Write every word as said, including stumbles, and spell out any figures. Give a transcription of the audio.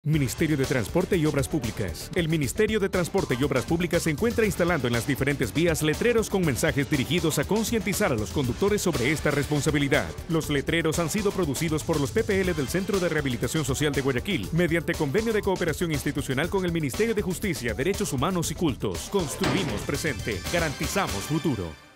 Ministerio de Transporte y Obras Públicas. El Ministerio de Transporte y Obras Públicas se encuentra instalando en las diferentes vías letreros con mensajes dirigidos a concientizar a los conductores sobre esta responsabilidad. Los letreros han sido producidos por los P P L del Centro de Rehabilitación Social de Guayaquil, mediante convenio de cooperación institucional con el Ministerio de Justicia, Derechos Humanos y Cultos. Construimos presente, garantizamos futuro.